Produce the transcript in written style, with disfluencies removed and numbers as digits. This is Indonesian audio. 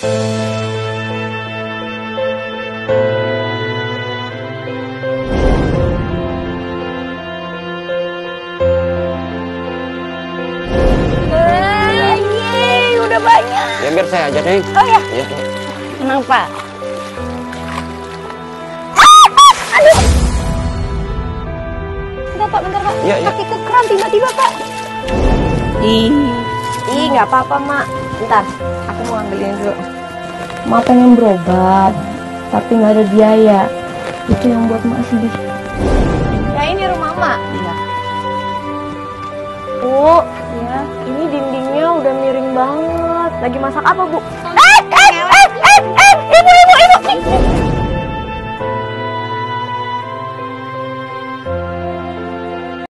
Udah banyak. Ya biar saya aja, Neng. Oh ya. Iya. Tenang, Pak. Aduh. Bentar, Pak. Iya, iya. Kaki kekram tiba-tiba, Pak. Ih, nggak apa-apa, Mak. Bentar, aku mau ambilin dulu. Mak pengen berobat, tapi nggak ada biaya. Itu yang buat Mak sedih. Ya, ini rumah Mak. Iya. Bu, ya, ini dindingnya udah miring banget. Lagi masak apa, Bu? Ibu.